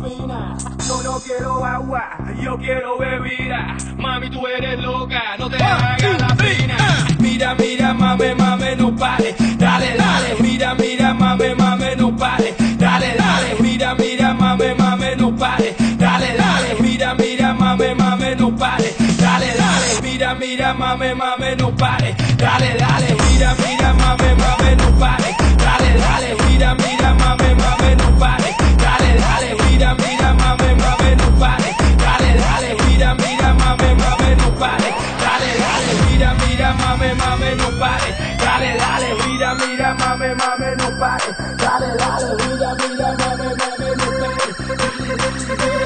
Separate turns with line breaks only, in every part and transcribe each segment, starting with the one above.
camina.
Yo no quiero agua, yo quiero bebida. Mami, tú eres loca, no te hagas la fina. Mira, mira, mame, mame, no pare. Dale, dale, mira, mira, mame, mame, no pare. Dale, dale, mira, mira, mame, mame, no pare. Dale, dale, mira, mira, mame, mame, no pare. Dale, dale, mira, mira, mame, mame, no pare. Dale, dale, mira, mira, mame, mame, no pare. Dale, dale, mira, mira, mame, mame, no pare. Dale, dale, mira, mira, mame, mame, no pare. Dale, dale, mira, mira, mame, mame, no pare. Dale, dale, mira, mira, mame, mame, no pare. Dale, dale, mira, mira, mame, mame, no pare. Dale, dale, mira, mira, mame, mame, no pare.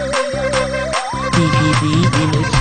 DPB Remix.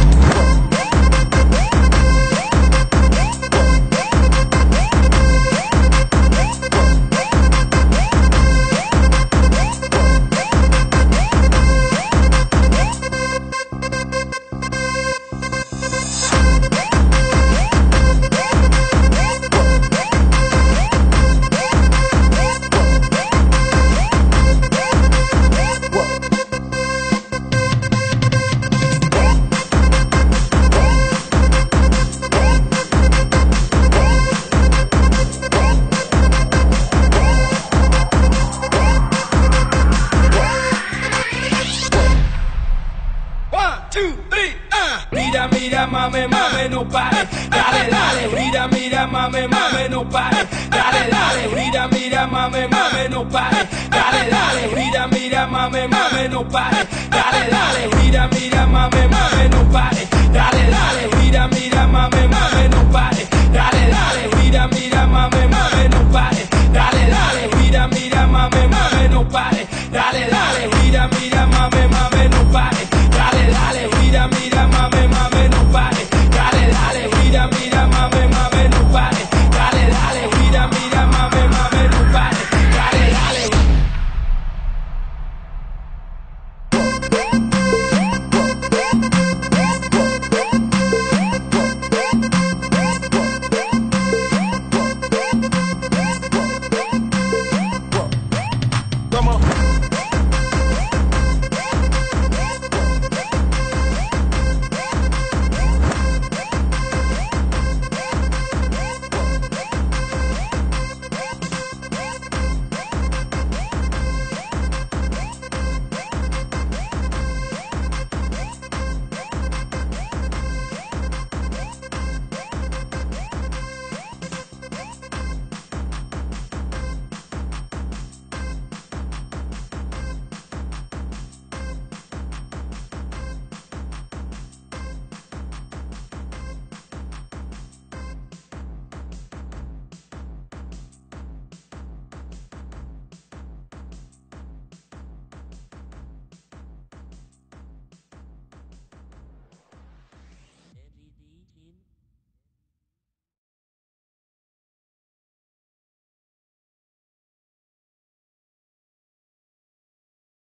Mira, mira, mame, mame, no pare. Dale, dale, mira, mira, mame, mame, no pare. Dale, dale, mira, mira, mame, mame, no pare. Dale, dale, mira, mira, mame, mame, no pare. Dale, dale, mira, mira, mame, mame, no pare. Dale, dale, mira, mira, mame, mame, no pare. Dale, dale, mira, mira, mame, mame, no pare. Dale, dale, mira, mira, mame, mame, no pare. Dale, dale, mira, mira, mame, mame.